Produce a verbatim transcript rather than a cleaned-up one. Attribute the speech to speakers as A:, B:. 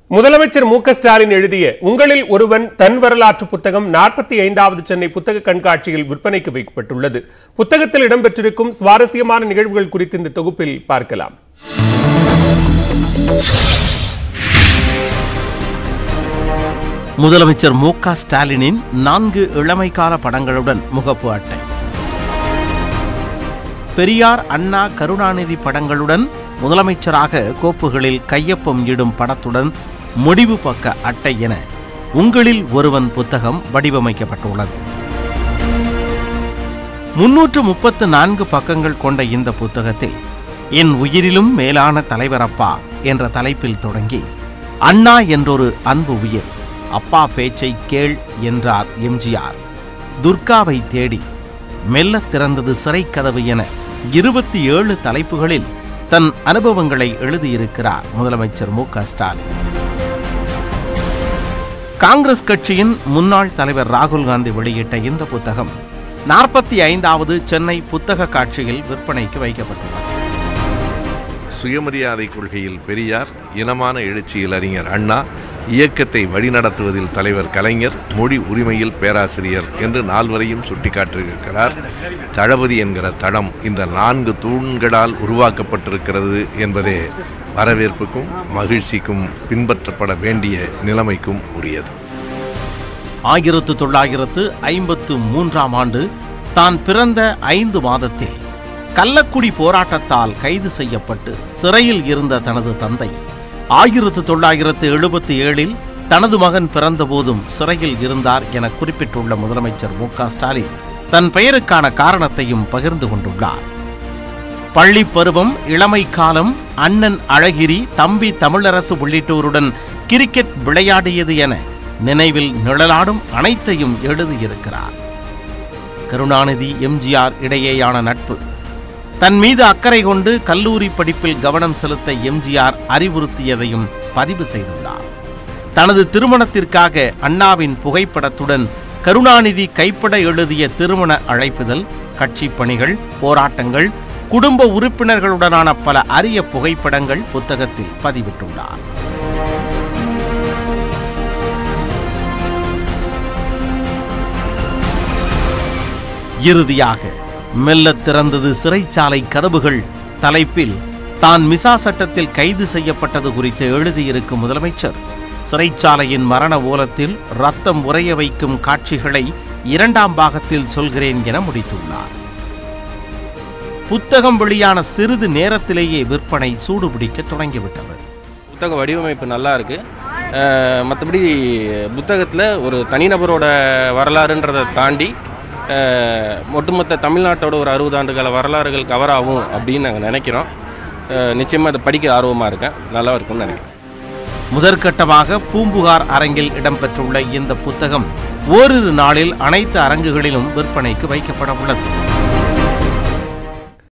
A: முதலமைச்சர் மு க ஸ்டாலின் எழுதிய உங்களில் ஒருவன் தன் வரலாற்று புத்தகம் நாற்பத்தி ஐந்தாவது சென்னை புத்தக கண்காட்சியில் விற்பனைக்கு வைக்கப்பட்டுள்ளது. புத்தகத்தில் இடம்பெற்றிருக்கும் சுவாரஸ்யமான நிகழ்வுகள் குறித்து இந்த தொகுப்பில் பார்க்கலாம்.
B: முதலமைச்சர் மு க ஸ்டாலினின் நான்கு இளமைக்கால படங்களுடன் முகப்பு அட்டை, பெரியார், அண்ணா, கருணாநிதி படங்களுடன் முதலமைச்சராக கோப்புகளில் கையொப்பம் இடும் படத்துடன் முடிவு பக்க அட்டை என உங்களில் ஒருவன் புத்தகம் வடிவமைக்கப்பட்டுள்ளது. முன்னூற்று முப்பத்து நான்கு பக்கங்கள் கொண்ட இந்த புத்தகத்தில் என் உயிரிலும் மேலான தலைவரப்பா என்ற தலைப்பில் தொடங்கி அண்ணா என்றொரு அன்பு உயிர், அப்பா பேச்சை கேள் என்றார் எம் ஜி ஆர், துர்காவை தேடி, மெல்ல திறந்தது சிறை கதவு என இருபத்தி ஏழு தலைப்புகளில் தன் அனுபவங்களை எழுதியிருக்கிறார் முதலமைச்சர் மு க ஸ்டாலின். காங்கிரஸ் கட்சியின் முன்னாள் தலைவர் ராகுல் காந்தி வெளியிட்ட இந்த புத்தகம் நாற்பத்தி ஐந்தாவது சென்னை புத்தக காட்சியில் விற்பனைக்கு வைக்கப்பட்டுள்ளது.
C: சுயமரியாதை கொள்கையில் பெரியார், இனமான எழுச்சியில் அறிஞர் அண்ணா, இயக்கத்தை வழிநடத்துவதில் தலைவர் கலைஞர், மொழி உரிமையில் பேராசிரியர் என்று நால்வரையும் சுட்டிக்காட்டியிருக்கிறார். தளபதி என்கிற தடம் இந்த நான்கு தூண்களால் உருவாக்கப்பட்டிருக்கிறது என்பதே வரவேற்புக்கும் மகிழ்ச்சிக்கும் பின்பற்றப்பட வேண்டிய நிலைமைக்கும் உரியது.
B: ஆயிரத்து தொள்ளாயிரத்து ஐம்பத்து மூன்றாம் ஆண்டு தான் பிறந்த ஐந்து மாதத்தில் கள்ளக்குடி போராட்டத்தால் கைது செய்யப்பட்டு சிறையில் இருந்த தனது தந்தை ஆயிரத்து தொள்ளாயிரத்து எழுபத்தி ஏழில் தனது மகன் பிறந்தபோதும் சிறையில் இருந்தார் என குறிப்பிட்டுள்ள முதலமைச்சர் மு க ஸ்டாலின் தன் பெயருக்கான காரணத்தையும் பகிர்ந்து கொண்டுள்ளார். பள்ளி பருவம், இளமை காலம், அண்ணன் அழகிரி, தம்பி தமிழரசு உள்ளிட்டோருடன் கிரிக்கெட் விளையாடியது என நினைவில் நிழலாடும் அனைத்தையும் எழுதியிருக்கிறார். கருணாநிதி, எம் ஜி ஆர் இடையேயான நட்பு, தன் மீது அக்கறை கொண்டு கல்லூரி படிப்பில் கவனம் செலுத்த எம் ஜி ஆர் அறிவுறுத்தியதையும் பதிவு செய்துள்ளார். தனது திருமணத்திற்காக அண்ணாவின் புகைப்படத்துடன் கருணாநிதி கைப்பட எழுதிய திருமண அழைப்புதல், கட்சி பணிகள், போராட்டங்கள், குடும்ப உறுப்பினர்களுடனான பல அரிய புகைப்படங்கள் புத்தகத்தில் பதிவிட்டுள்ளார். இறுதியாக மெல்ல திறந்தது சிறைச்சாலை கதவுகள் தலைப்பில் தான் மிசா சட்டத்தில் கைது செய்யப்பட்டது குறித்து எழுதியிருக்கும் முதலமைச்சர் சிறைச்சாலையின் மரண ஓலத்தில் ரத்தம் உறைய வைக்கும் காட்சிகளை இரண்டாம் பாகத்தில் சொல்கிறேன் என முடித்துள்ளார். புத்தகம் வெளியான சிறிது நேரத்திலேயே விற்பனை சூடுபிடிக்க தொடங்கிவிட்டது.
D: புத்தக வடிவமைப்பு நல்லா இருக்கு. மற்றபடி புத்தகத்தில் ஒரு தனிநபரோட வரலாறுன்றதை தாண்டி ஒட்டுமொத்த தமிழ்நாட்டோட ஒரு அறுபது ஆண்டுகால வரலாறுகள் கவர் ஆகும் அப்படின்னு நாங்கள் நினைக்கிறோம். நிச்சயமாக அதை படிக்க ஆர்வமாக இருக்கேன். நல்லா இருக்கும்னு நினைக்கிறேன்.
B: முதற்கட்டமாக பூம்புகார் அரங்கில் இடம்பெற்றுள்ள இந்த புத்தகம் ஓரிரு நாளில் அனைத்து அரங்குகளிலும் விற்பனைக்கு வைக்கப்பட உள்ளது.